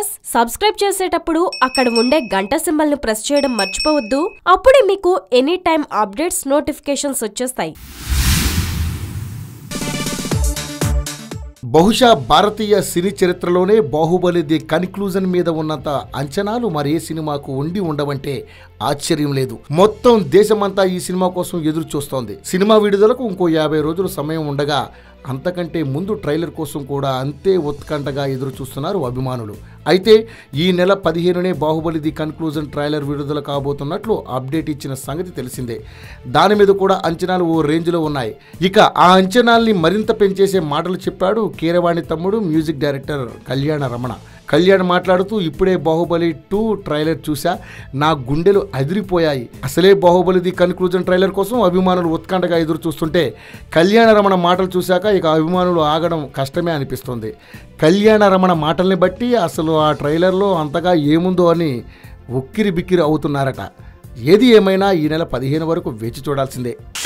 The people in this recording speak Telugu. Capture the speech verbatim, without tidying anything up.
ప్లస్ సబ్స్క్రైబ్ చేసేటప్పుడు అక్కడ ఉండే గంట సింబల్ ను ప్రెస్ చేయడం మర్చిపోవద్దు. అప్పుడే మీకు ఎనీ టైం అప్డేట్స్ నోటిఫికేషన్స్ వచ్చేస్తాయి. బహుశా భారతీయ సినీ చరిత్రలోనే బాహుబలి ది కన్క్లూజన్ మీద ఉన్నంత అంచనాలు మరే సినిమాకు ఉండి ఉండవంటే ఆశ్చర్యం లేదు. మొత్తం దేశమంతా ఈ సినిమా కోసం ఎదురు చూస్తోంది. సినిమా విడుదలకు ఇంకో యాభై రోజుల సమయం ఉండగా అంతకంటే ముందు ట్రైలర్ కోసం కూడా అంతే ఉత్కంఠగా ఎదురు చూస్తున్నారు అభిమానులు. అయితే ఈ నెల పదిహేనునే బాహుబలి ది కన్క్లూజన్ ట్రైలర్ విడుదల కాబోతున్నట్లు అప్డేట్ ఇచ్చిన సంగతి తెలిసిందే. దాని మీద కూడా అంచనాలు ఓ రేంజ్లో ఉన్నాయి. ఇక ఆ అంచనాల్ని మరింత పెంచేసే మాటలు చెప్పాడు కీరవాణి తమ్ముడు మ్యూజిక్ డైరెక్టర్ కళ్యాణ రమణ. కళ్యాణ్ మాట్లాడుతూ, ఇప్పుడే బాహుబలి టూ ట్రైలర్ చూసా, నా గుండెలు అదిరిపోయాయి. అసలే బాహుబలి ది కన్క్లూజన్ ట్రైలర్ కోసం అభిమానులు ఉత్కంఠగా ఎదురు చూస్తుంటే కళ్యాణ రమణ మాటలు చూశాక ఇక అభిమానులు ఆగడం కష్టమే అనిపిస్తుంది. కళ్యాణ రమణ మాటల్ని బట్టి అసలు ఆ ట్రైలర్లో అంతగా ఏముందో అని ఉక్కిరి బిక్కిరి అవుతున్నారట. ఏది ఏమైనా ఈ నెల పదిహేను వరకు వేచి చూడాల్సిందే.